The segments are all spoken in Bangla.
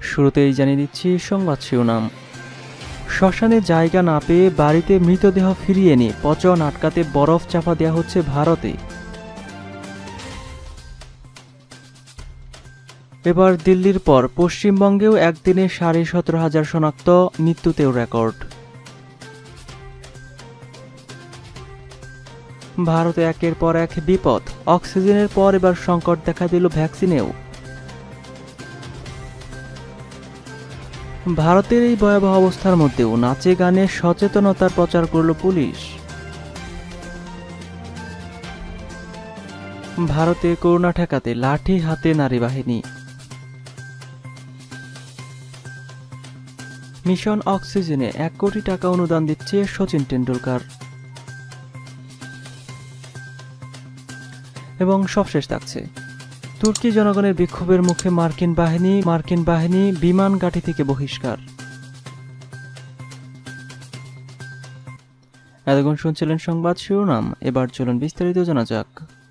শুরুতেই জানিয়ে দিচ্ছি সংবাদ শিরোনাম। শ্মশানে জায়গা না পেয়ে বাড়িতে মৃতদেহ ফিরিয়ে এনে পচন আটকাতে বরফ চাপা দেওয়া হচ্ছে ভারতে। এবার দিল্লির পর পশ্চিমবঙ্গেও একদিনে 17,500 শনাক্ত, মৃত্যুতেও রেকর্ড। ভারতে একের পর এক বিপদ, অক্সিজেনের পর এবার সংকট দেখা দিল ভ্যাকসিনেও। ভারতের এই ভয়াবহ অবস্থার মধ্যেও নাচে গানে সচেতনতার প্রচার করল পুলিশ। ভারতে করোনা ঠেকাতে লাঠি হাতে নারী বাহিনী। মিশন অক্সিজেনে 1 কোটি টাকা অনুদান দিচ্ছে সচিন টেন্ডুলকার। এবং সবশেষ থাকছে, তুর্কি জনগণের বিক্ষোভের মুখে মার্কিন বাহিনী বিমান ঘাঁটি থেকে বহিষ্কার। এতক্ষণ শুনছিলেন সংবাদ শিরোনাম, এবার চলুন বিস্তারিত জানা যাক।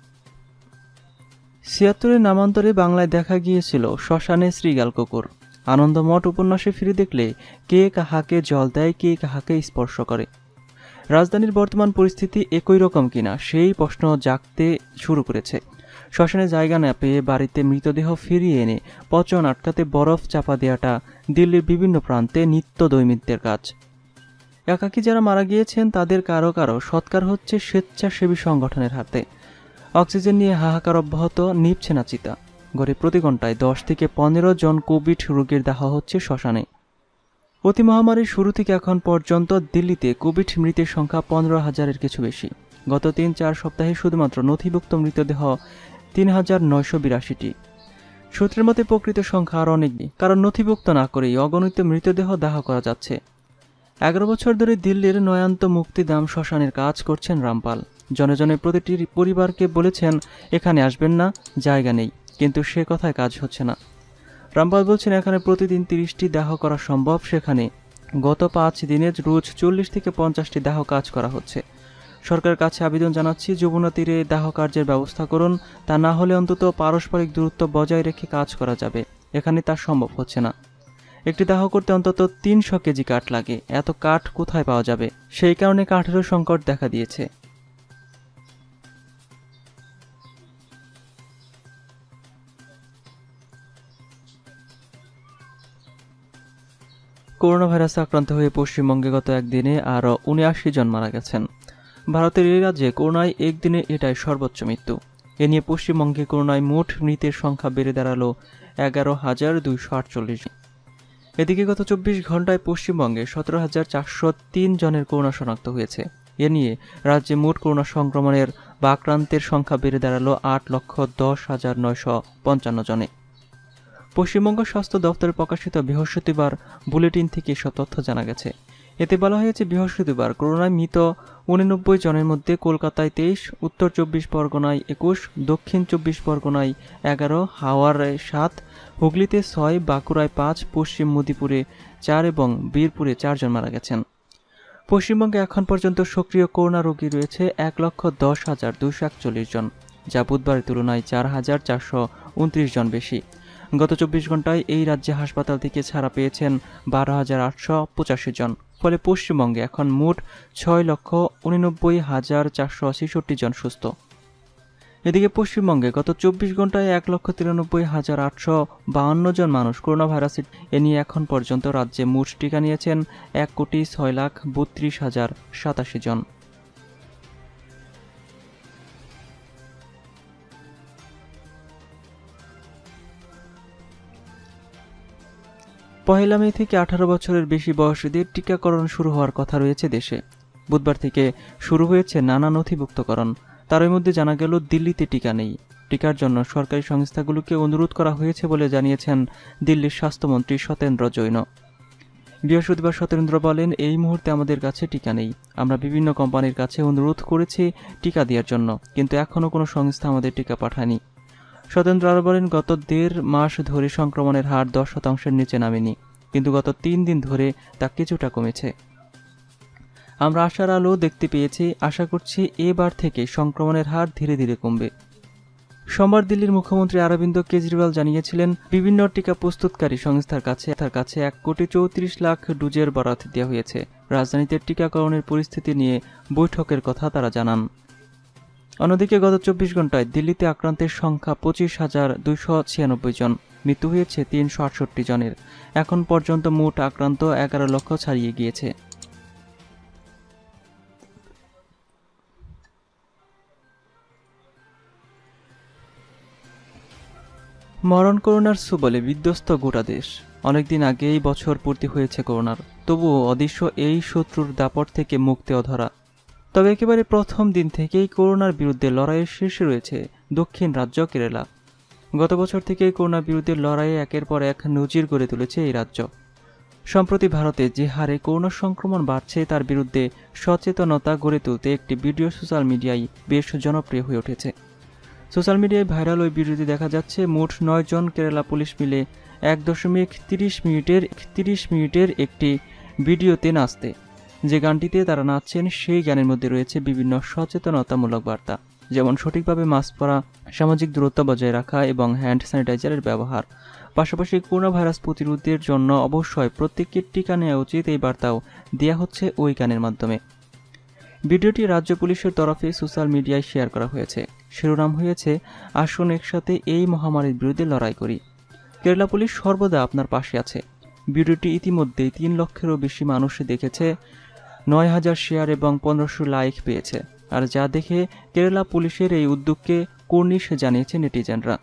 ৭৬ নামান্তরে বাংলায় দেখা গিয়েছিল শ্মশানে শ্রীগাল কুকুর। আনন্দমঠ উপন্যাসে ফিরে দেখলে কে কাহাকে জল দেয়, কে কাহাকে স্পর্শ করে। রাজধানীর বর্তমান পরিস্থিতি একই রকম কিনা সেই প্রশ্ন জাগতে শুরু করেছে। শ্মশানে জায়গা না পেয়ে বাড়িতে মৃতদেহ ফিরিয়ে এনে পচন আটকাতে বরফ চাপা দেওয়াটা দিল্লির বিভিন্ন প্রান্তে নিত্য দৈনিত্যের কাজ। একাকী যারা মারা গিয়েছেন তাদের কারো কারো সৎকার হচ্ছে স্বেচ্ছাসেবী সংগঠনের হাতে। অক্সিজেন নিয়ে হাহাকার অব্যাহত, নিভছে না চিতা। গড়ে প্রতি ঘন্টায় 10 থেকে 15 জন কোভিড রোগীর দাহ হচ্ছে শ্মশানে। অতি মহামারীর শুরু থেকে এখন পর্যন্ত দিল্লিতে কোভিড মৃতের সংখ্যা 15,000-এর কিছু বেশি। গত 3-4 সপ্তাহে শুধুমাত্র নথিভুক্ত মৃতদেহ 3,982টি। সূত্রের মতে প্রকৃত সংখ্যা আরও অনেক, কারণ নথিভুক্ত না করেই অগণিত মৃতদেহ দাহ করা যাচ্ছে। 11 বছর ধরে দিল্লির নয়ান্ত মুক্তিধাম শ্মশানের কাজ করছেন রামপাল। জনে জনে প্রতিটি পরিবারকে বলেছেন এখানে আসবেন না, জায়গা নেই, কিন্তু সে কথায় কাজ হচ্ছে না। রামপাল বলছেন এখানে প্রতিদিন 30টি দাহ করা সম্ভব, সেখানে গত 5 দিনে রোজ 40 থেকে 50টি দাহ কাজ করা হচ্ছে। সরকারের কাছে আবেদন জানাচ্ছি, যমুনা তীরে দাহ কার্যের ব্যবস্থা করুন, তা না হলে অন্তত পারস্পরিক দূরত্ব বজায় রেখে কাজ করা যাবে। এখানে তা সম্ভব হচ্ছে না। একটি দাহ করতে অন্তত 300 কেজি কাঠ লাগে, এত কাঠ কোথায় পাওয়া যাবে? সেই কারণে কাঠেরও সংকট দেখা দিয়েছে। করোনা ভাইরাসে আক্রান্ত হয়ে পশ্চিমবঙ্গে গত একদিনে আরও 79 জন মারা গেছেন। ভারতের এই রাজ্যে করোনায় একদিনে এটাই সর্বোচ্চ মৃত্যু। এ নিয়ে পশ্চিমবঙ্গে করোনায় মোট মৃতের সংখ্যা বেড়ে দাঁড়ালো 11,248। এদিকে গত 24 ঘন্টায় পশ্চিমবঙ্গে 17,403 জনের করোনা শনাক্ত হয়েছে। এ নিয়ে রাজ্যে মোট করোনা সংক্রমণের বা আক্রান্তের সংখ্যা বেড়ে দাঁড়ালো 8,10,955 জনে। পশ্চিমবঙ্গ স্বাস্থ্য দপ্তরে প্রকাশিত বৃহস্পতিবার বুলেটিন থেকে এসব তথ্য জানা গেছে। এতে বলা হয়েছে, বৃহস্পতিবার করোনায় মৃত 89 জনের মধ্যে কলকাতায় 23, উত্তর 24 পরগনায় 21, দক্ষিণ 24 পরগনায় 11, হাওড়ায় 7, হুগলিতে 6, বাঁকুড়ায় 5, পশ্চিম মেদিনীপুরে 4 এবং বীরপুরে 4 জন মারা গেছেন। পশ্চিমবঙ্গে এখন পর্যন্ত সক্রিয় করোনা রোগী রয়েছে 1,10,241 জন, যা বুধবারের তুলনায় 4,429 জন বেশি। গত 24 ঘন্টায় এই রাজ্যে হাসপাতাল থেকে ছাড়া পেয়েছেন 12,885 জন। ফলে পশ্চিমবঙ্গে এখন মোট 6,89,466 জন সুস্থ। এদিকে পশ্চিমবঙ্গে গত 24 ঘন্টায় 1,93,852 জন মানুষ করোনা ভাইরাসের। এ নিয়ে এখন পর্যন্ত রাজ্যে মোট টিকা নিয়েছেন 1,06,32,087 জন। পহেলা মে থেকে 18 বছরের বেশি বয়সীদের টিকাকরণ শুরু হওয়ার কথা রয়েছে দেশে। বুধবার থেকে শুরু হয়েছে নানা নথিভুক্তকরণ। তার মধ্যে জানা গেল দিল্লিতে টিকা নেই। টিকার জন্য সরকারি সংস্থাগুলোকে অনুরোধ করা হয়েছে বলে জানিয়েছেন দিল্লির স্বাস্থ্যমন্ত্রী সত্যেন্দ্র জৈন। বৃহস্পতিবার সত্যেন্দ্র বলেন, এই মুহূর্তে আমাদের কাছে টিকা নেই। আমরা বিভিন্ন কোম্পানির কাছে অনুরোধ করেছি টিকা দেওয়ার জন্য, কিন্তু এখনও কোনো সংস্থা আমাদের টিকা পাঠায়নি। সত্যেন্দ্র আরও বলেন, গত 1.5 মাস ধরে সংক্রমণের হার 10%-এর নিচে নামেনি, কিন্তু গত 3 দিন ধরে তা কিছুটা কমেছে। আমরা আশার আলো দেখতে পেয়েছি, আশা করছি এবার থেকে সংক্রমণের হার ধীরে ধীরে কমবে। সোমবার দিল্লির মুখ্যমন্ত্রী অরবিন্দ কেজরিওয়াল জানিয়েছিলেন, বিভিন্ন টিকা প্রস্তুতকারী সংস্থার কাছে 1,34,00,000 ডোজের বরাত দেওয়া হয়েছে। রাজধানীতে টিকাকরণের পরিস্থিতি নিয়ে বৈঠকের কথা তারা জানান। অন্যদিকে গত 24 ঘন্টায় দিল্লিতে আক্রান্তের সংখ্যা 25,296 জন, মৃত্যু হয়েছে 368 জনের। এখন পর্যন্ত মোট আক্রান্ত 11 লক্ষ ছাড়িয়ে গিয়েছে। মরণ করোনার সুবলে বিধ্বস্ত গোটা দেশ। অনেকদিন আগেই বছর পূর্তি হয়েছে করোনার, তবুও অদৃশ্য এই শত্রুর দাপট থেকে মুক্তি অধরা। তবে একেবারে প্রথম দিন থেকেই করোনার বিরুদ্ধে লড়াইয়ের শীর্ষে রয়েছে দক্ষিণ রাজ্য কেরালা। গত বছর থেকেই করোনার বিরুদ্ধে লড়াইয়ে একের পর এক নজির গড়ে তুলেছে এই রাজ্য। সম্প্রতি ভারতে যে হারে করোনা সংক্রমণ বাড়ছে তার বিরুদ্ধে সচেতনতা গড়ে তুলতে একটি ভিডিও সোশ্যাল মিডিয়ায় বেশ জনপ্রিয় হয়ে উঠেছে। সোশ্যাল মিডিয়ায় ভাইরাল ওই ভিডিওতে দেখা যাচ্ছে মোট 9 জন কেরালা পুলিশ মিলে 1.30 মিনিটের একটি ভিডিওতে নাচতে। যে গানটিতে তারা নাচছেন সেই গানের মধ্যে রয়েছে বিভিন্ন সচেতনতামূলক বার্তা, যেমন সঠিকভাবে মাস্ক পরা, সামাজিক দূরত্ব বজায় রাখা এবং হ্যান্ড স্যানিটাইজারের ব্যবহার। পাশাপাশি করোনা ভাইরাস প্রতিরোধের জন্য অবশ্যই প্রত্যেককে টিকা নেওয়া উচিত, এই বার্তাও দেওয়া হচ্ছে ওই গানের মাধ্যমে। ভিডিওটি রাজ্য পুলিশের তরফে সোশ্যাল মিডিয়ায় শেয়ার করা হয়েছে। শিরোনাম হয়েছে, আসুন একসাথে এই মহামারীর বিরুদ্ধে লড়াই করি। কেরালা পুলিশ সর্বদা আপনার পাশে আছে। ভিডিওটি ইতিমধ্যেই 3 লক্ষেরও বেশি মানুষ দেখেছে, 9,000 শেয়ার এবং 1500 লাইক পেয়েছে। আর যা দেখে কেরালা পুলিশের এই উদ্যোগকে কর্নিশ জানিয়েছে নেটিজেনরা।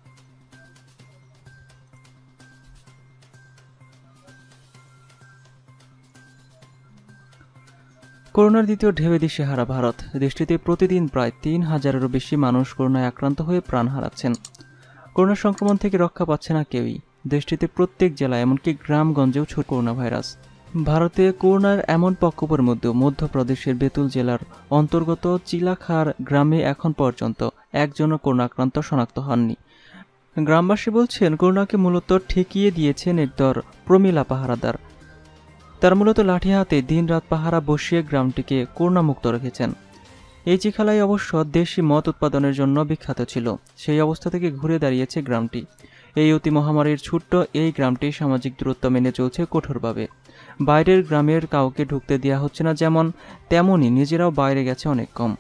করোনার দ্বিতীয় ঢেউয়ে দিশেহারা ভারত। দেশটিতে প্রতিদিন প্রায় 3,000-এরও বেশি মানুষ করোনায় আক্রান্ত হয়ে প্রাণ হারাচ্ছেন। করোনা সংক্রমণ থেকে রক্ষা পাচ্ছে না কেউই। দেশটিতে প্রত্যেক জেলায় এমনকি গ্রামগঞ্জেও ছড়িয়ে করোনা ভাইরাস। ভারতে করোনার এমন প্রকোপের মধ্যেও মধ্যপ্রদেশের বেতুল জেলার অন্তর্গত চিলাখার গ্রামে এখন পর্যন্ত একজনও করোনা আক্রান্ত শনাক্ত হননি। গ্রামবাসী বলছেন, করোনাকে মূলত ঠেকিয়ে দিয়েছেন একদল প্রমিলা পাহারাদার। তারা মূলত লাঠি হাতে দিন-রাত পাহারা বসিয়ে গ্রামটিকে করোনামুক্ত রেখেছেন। এই চিখালাই অবশ্য দেশি মদ উৎপাদনের জন্য বিখ্যাত ছিল। সেই অবস্থা থেকে ঘুরে দাঁড়িয়েছে গ্রামটি। এই অতি মহামারীর ছোট্ট এই গ্রামটি সামাজিক দূরত্ব মেনে চলছে কঠোরভাবে। বাইরের গ্রামের কাউকে ঢুকতে দেওয়া হচ্ছে না যেমন, তেমনই নিজেরাও বাইরে গেছে অনেক কম।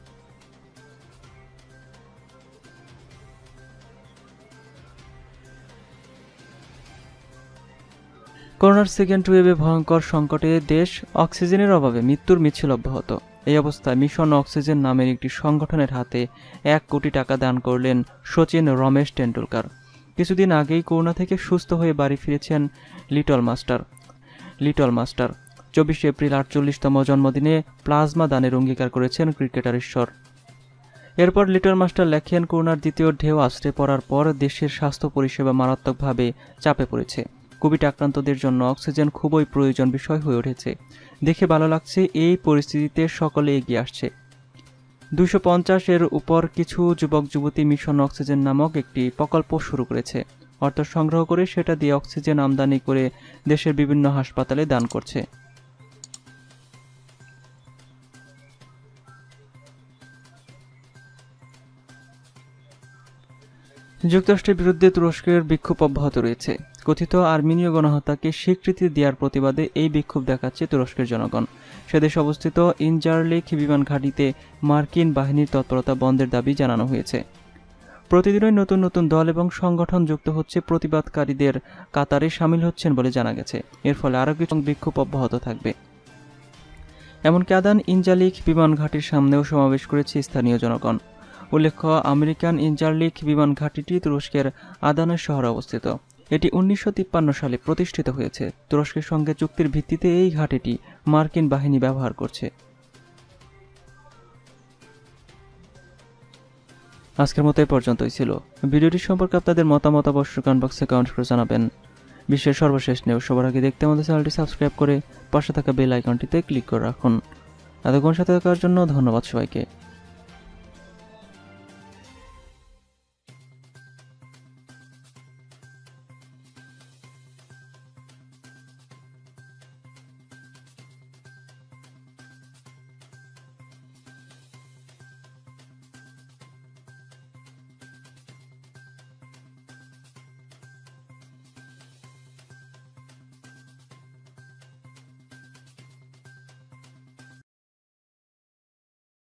করোনার সেকেন্ড ওয়েভে ভয়ঙ্কর সংকটে দেশ অক্সিজেনের অভাবে মৃত্যুর মিছিল অব্যাহত। এই অবস্থায় মিশন অক্সিজেন নামের একটি সংগঠনের হাতে 1 কোটি টাকা দান করলেন সচিন রমেশ টেন্ডুলকার। কিছুদিন আগেই করোনা থেকে সুস্থ হয়ে বাড়ি ফিরেছেন লিটল মাস্টার। 24 এপ্রিল 48তম জন্মদিনে প্লাজমা দানের অঙ্গীকার করেছেন ক্রিকেটার ঈশ্বর। এরপর লিটল মাস্টার লেখেন, করোনার দ্বিতীয় ঢেউ আছড়ে পড়ার পর দেশের স্বাস্থ্য পরিষেবা মারাত্মকভাবে চাপে পড়েছে। কোভিড আক্রান্তদের জন্য অক্সিজেন খুবই প্রয়োজন বিষয় হয়ে উঠেছে। দেখে ভালো লাগছে, এই পরিস্থিতিতে সকলে এগিয়ে আসছে। 250-এর উপর কিছু যুবক যুবতী মিশন অক্সিজেন নামক একটি প্রকল্প শুরু করেছে। অর্থ সংগ্রহ করে সেটা দিয়ে অক্সিজেন আমদানি করে দেশের বিভিন্ন হাসপাতালে দান করছে। যুক্তরাষ্ট্রের বিরুদ্ধে তুরস্কের বিক্ষোভ অব্যাহত রয়েছে। কথিত আর্মেনীয় গণহত্যাকে স্বীকৃতি দেওয়ার প্রতিবাদে এই বিক্ষোভ দেখাচ্ছে তুরস্কের জনগণ। সেদেশে অবস্থিত ইনজারলিক বিমান ঘাঁটিতে মার্কিন বাহিনীর তৎপরতা বন্ধের দাবি জানানো হয়েছে। প্রতিদিনই নতুন নতুন দল এবং সংগঠন যুক্ত হচ্ছে, প্রতিবাদকারীদের কাতারে সামিল হচ্ছেন বলে জানা গেছে। এর ফলে আরও কিছু বিক্ষোভ অব্যাহত থাকবে। এমনকি আদান ইনজালিক বিমান ঘাঁটির সামনেও সমাবেশ করেছে স্থানীয় জনগণ। উল্লেখ্য, আমেরিকান ইনজারলিক বিমান ঘাঁটিটি তুরস্কের আদানের শহরে অবস্থিত। এটি 1953 সালে প্রতিষ্ঠিত হয়েছে। তুরস্কের সঙ্গে চুক্তির ভিত্তিতে এই ঘাঁটিটি মার্কিন বাহিনী ব্যবহার করছে। আজকের মতো এই পর্যন্তই ছিল। ভিডিওটি সম্পর্কে আপনাদের মতামত অবশ্যই কমেন্ট বক্সে কমেন্ট করে জানাবেন। বিশ্বের সর্বশেষ নিউজ সবার আগে দেখতে আমাদের চ্যানেলটি সাবস্ক্রাইব করে পাশে থাকা বেল আইকনটিতে ক্লিক করে রাখুন। এতক্ষণ সাথে থাকার জন্য ধন্যবাদ সবাইকে।